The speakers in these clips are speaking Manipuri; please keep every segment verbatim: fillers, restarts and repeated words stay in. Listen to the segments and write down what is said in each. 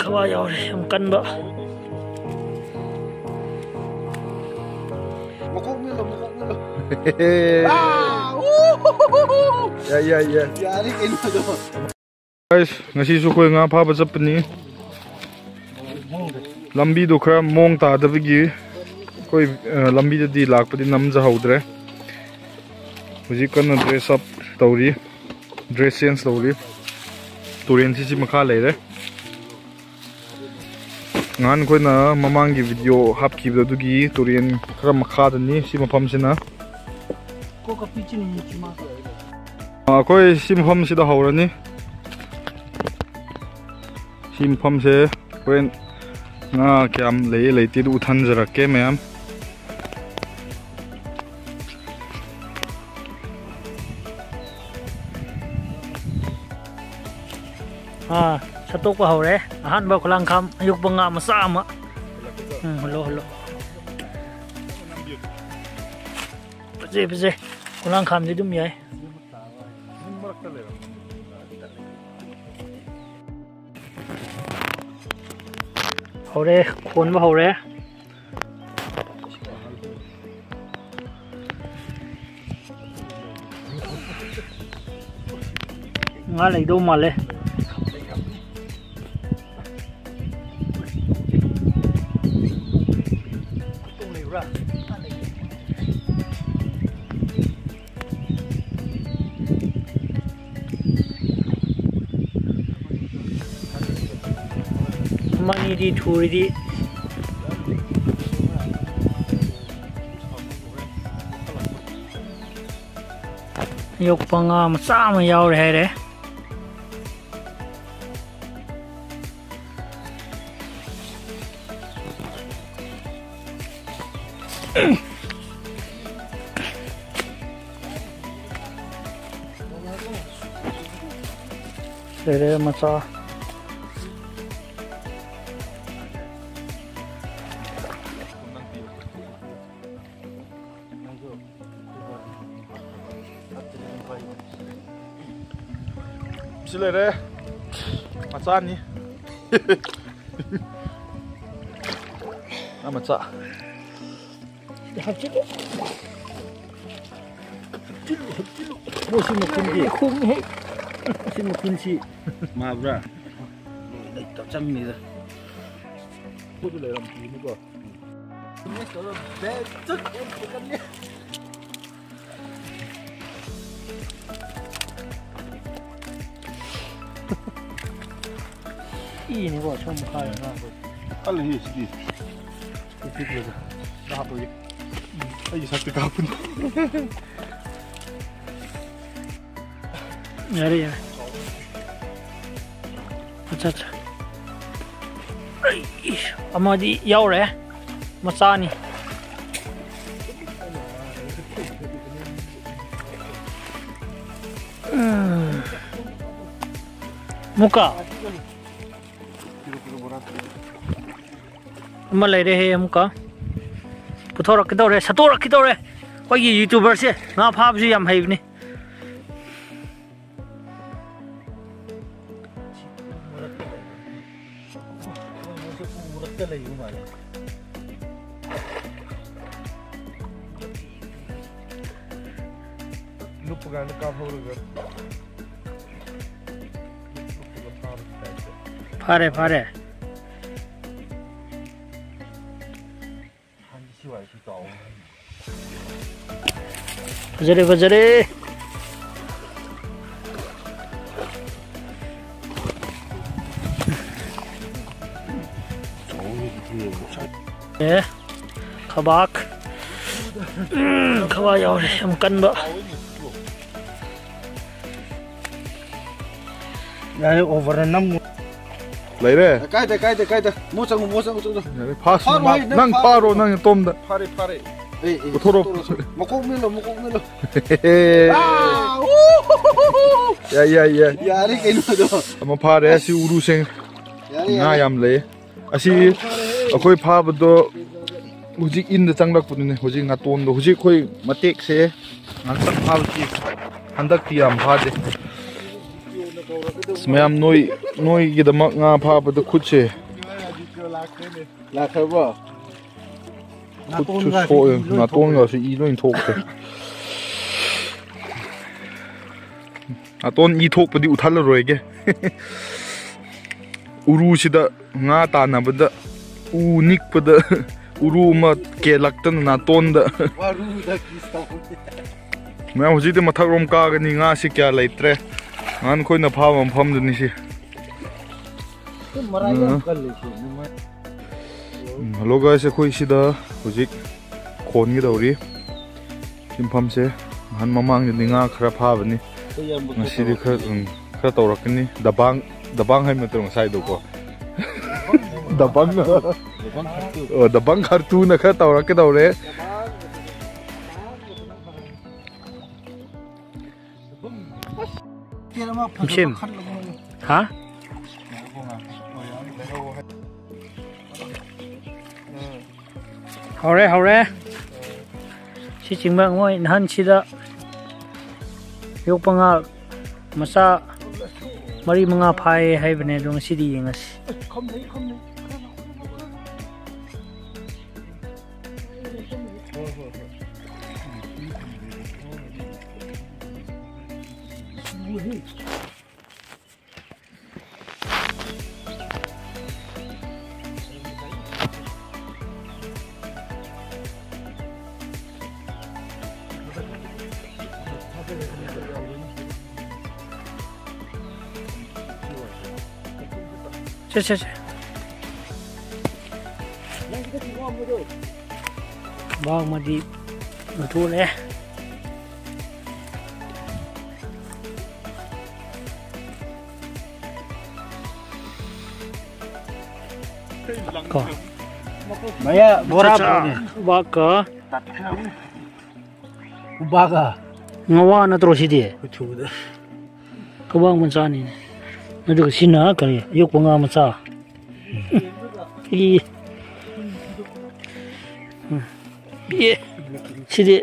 khwa yaw re am kan ba mokok milo mokok milo ya ya ya yari kaino do guys ngasi su koi nga pha ba chapni lambi do khara mong ta da bigi koi lambi da di lak padi nam ja hodre huji kan dress up tawri dress sense tawri turin si si makha leire ngan koi na mamang gi video hap ki da dugi turin khara makha da ni si mafam sina ko ka pichin ni chima a koi si mafam si da hawrani si mafam se koi na kyam le le ti du than jara ke ma'am à sắp tốt vào đấy hắn bao khlang khăm dục bằng ngã mà xa mà hello hello gì gì khlang khăm gì đúng vậy hậu đấy khuôn vào hậu đấy ngã lấy đâu mà lấy money đi tour đi dục bằng mà sao mà giàu đấy đấy đây đây mà sao sile re macha ni na macha hấp chết mo si mokun di khung hết si mokun si ma bra dai ta chang ni da put le ram ki ni ko ni so be chuk em kan ni y này bỏ trong một khai ra alle hi si ki ki ki da ha boi ai sa ti ka pun nhà đây này अच्छा अच्छा amma đi yêu rồi mà sao nè muka mà lấy đây hay muka puthor rakhi dau re sato rakhi dau re koi gi youtuber se nga phab ji yam hay ni lupa kan ka phawr phare phare Vajare vajare eh khabak khawa yaw am kan ba ya over nam lấy re kai da kai da kai da mo chang mo chang chang pass nang paro nang tom da pare pare ei ei puthoro mokok milo mokok milo ya ya ya yari kaino do ama phare si uru seng nga yam le asi akoi pha ba do huji in da changlak pu ne huji nga ton do huji khoi matek se nga sak pha ki handak ti am pha de ꯃꯌꯥꯝ ꯅꯣꯏ ꯅꯣꯏꯒꯤꯗꯃꯛ ꯉꯥ ꯐꯥꯕꯗ ꯈꯨꯠꯁꯦ ꯂꯥꯛꯈ꯭ꯔꯕꯣ ꯈꯨꯠꯁꯨ ꯁꯣꯛꯑꯦ ꯅꯥꯇꯣꯟꯒꯁꯨ ꯏ ꯂꯣꯏ ꯊꯣꯛꯈ꯭ꯔꯦ ꯅꯥꯇꯣꯟ ꯏ ꯊꯣꯛꯄꯗꯤ ꯎꯊꯜꯂꯔꯣꯏꯒꯦ ꯎꯔꯨꯁꯤꯗ ꯉꯥ ꯇꯥꯟꯅꯕꯗ ꯎ ꯅꯤꯛꯄꯗ ꯎꯔꯨ ꯑꯃ ꯀꯦꯜꯂꯛꯇꯅ ꯅꯥꯇꯣꯟꯗ ꯃꯌꯥꯝ ꯍꯧꯖꯤꯛꯇꯤ ꯃꯊꯛꯔꯣꯝ ꯀꯥꯒꯅꯤ ꯉꯥꯁꯤ ꯀꯌꯥ ꯂꯩꯇ꯭ꯔꯦ ꯅꯍꯥꯟ ꯑꯩꯈꯣꯏꯅ ꯐꯥꯕ ꯃꯐꯝꯗꯨꯅꯤ ꯁꯤ ꯍꯜꯂꯣ ꯒꯥꯏꯁ ꯑꯩꯈꯣꯏ ꯁꯤꯗ ꯍꯧꯖꯤꯛ ꯈꯣꯟꯒꯗꯧꯔꯤ ꯁꯤꯟꯐꯝꯁꯦ ꯅꯍꯥꯟ ꯃꯃꯥꯡꯗꯗꯤ ꯉꯥ ꯈꯔ ꯐꯥꯕꯅꯤ ꯉꯁꯤꯗꯤꯈꯔ ꯈꯔ ꯇꯧꯔꯛꯀꯅꯤ ꯗꯕꯥꯡ ꯗꯕꯥꯡ ꯍꯥꯏꯕ ꯅꯠꯇ꯭ꯔꯣ ꯉꯁꯥꯏꯗꯣꯀꯣ ꯗꯕꯥꯡ ꯗꯕꯥꯡ ꯈꯔꯇꯨꯅ ꯈꯔ ꯇꯧꯔꯛꯀꯗꯧꯔꯦ sim hả hore hore si chingba ngoi nan sida yok panga masa mari manga phai haibane dong sidi yengas Chết chết chết. Vâng mà đi mà thua lẽ. Có. Maya bora ba ka. Ubaga. Ngawa na tro si di. Thuda. Ka bang man sa ni. Nadu sina ka yok pa nga ma sa. I. Ye. Si di.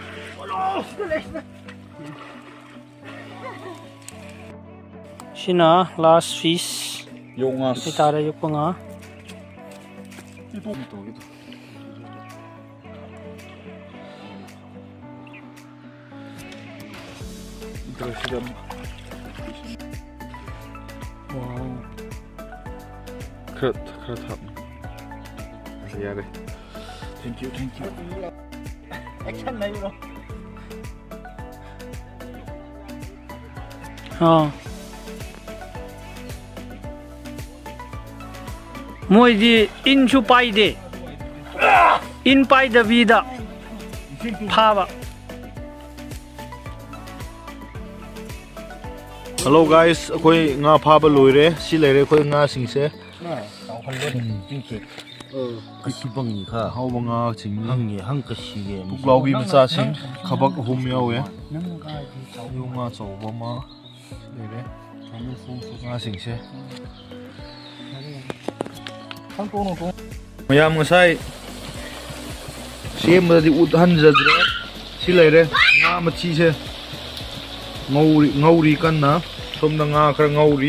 Sina last fish. Yongas. Itara yok pa nga. Wow. Krat, krat hap. Yare. Thank you, thank you. Action nahi bro. Ha. Moi di in chu pai de. In pai da vida. Phaba. Hello guys, akhoi nga phaba loire si leire akhoi nga singse Na, tao khallo tingche. Ờ, kasi bangi kha. hauba nga ching Hangi hang kasi ge. tuklaubi macha sing khabak hum yawe yu nga chawba ma leire nga singse Hang to no to. mayam ngasai semadi uthan jadre si leire nga machi se ngauri ngauri kanna somna nga khara ngauri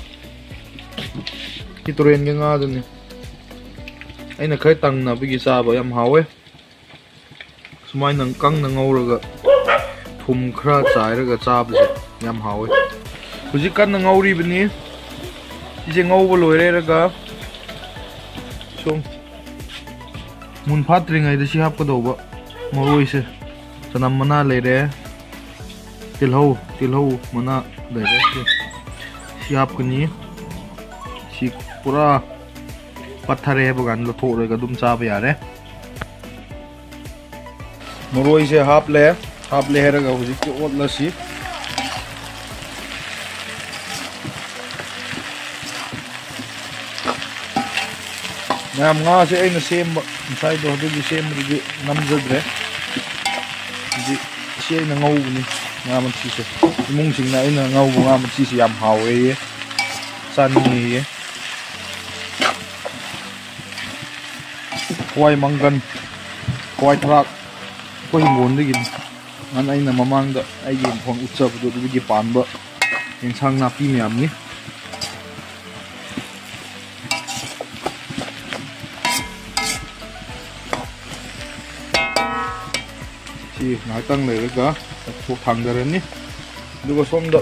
ki turen ge nga duni aina khai tang na bigi chaba yam hawe sumai nang kang na ngauraga thum khra chairaga chabse yam hawe huji kan na ngauri bini ije ngauba loire raga som mun phatri ngai da si hap ka doba maroi se sanam mana leire tilhau tilhau mana leire si hap kani si pura pathare bagan lo tho rega dum cha ba yare moroi se hap le hap le heraga huji ki ot la si nam nga se aina sem sai do du sem ri nam jadre ji si aina ngau ni nga man chi se mung sing na aina ngau nga man chi se yam hawe ye san ni ye Kuai manggan, kuai trak, kuai ngon lagi. An aina mamang da, ayin pang ucap tu tu bagi pan ba, yang sang napi ni am ni. ꯁꯤ ꯉꯥꯏꯍꯥꯛꯇꯪ ꯂꯩꯔꯒ ꯊꯣꯛ ꯊꯥꯡꯗꯔꯅꯤ ꯑꯗꯨꯒ ꯁꯣꯝꯗ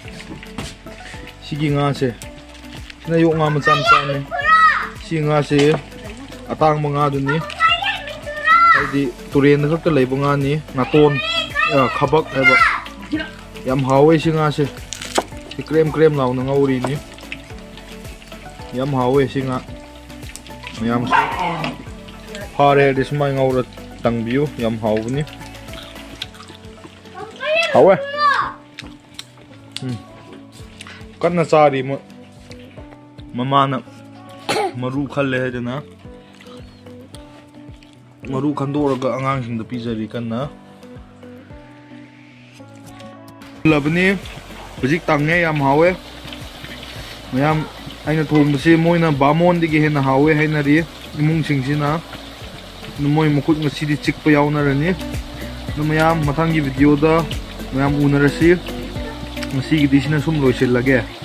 시기 ngase sina yok nga macam macam ni si ngase atang mga duni haidi turen da khakta leiba nga ni naton khabak eba yam hawe si ngase si krem krem law na ngauri ni yam hawe si nga yam pare dis mai ngaura tangbiu yam haw ni hawe kanna sari ma mamana maru khalle hai jana maru khandoraga angang sing da pizari kanna labni hujik tangne yam hawe mayam aina thombse moina bamon digi hena hawe haina ri imung sing sina numoi mukut ngasi di chikpa yauna rani numayam mathangi video da mayam unarasi ngasi gi disina sum loisil lage